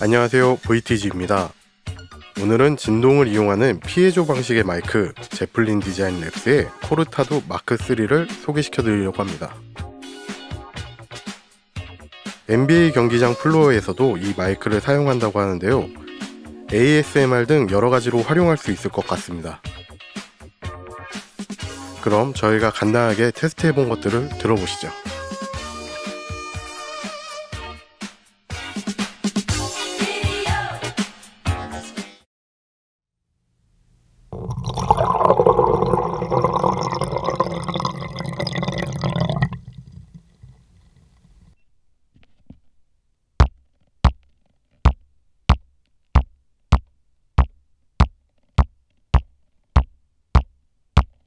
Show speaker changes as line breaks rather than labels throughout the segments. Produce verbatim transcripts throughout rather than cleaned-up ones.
안녕하세요, 브이티지입니다. 오늘은 진동을 이용하는 피에조 방식의 마이크 제플린 디자인 랩스의 코르타도 마크 쓰리를 소개시켜 드리려고 합니다. 엔비에이 경기장 플로어에서도 이 마이크를 사용한다고 하는데요, 에이에스엠알 등 여러가지로 활용할 수 있을 것 같습니다. 그럼 저희가 간단하게 테스트해본 것들을 들어보시죠.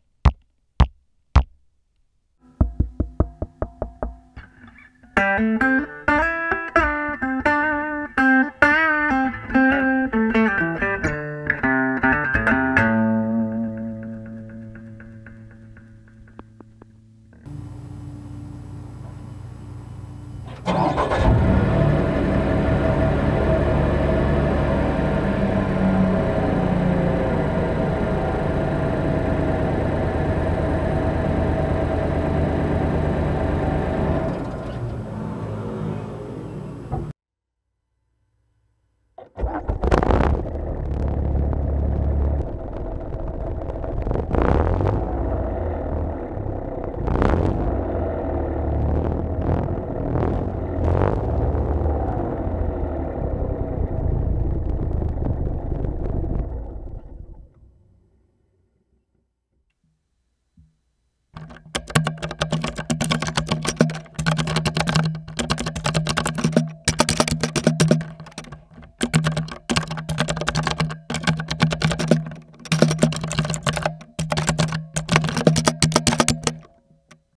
Thank you.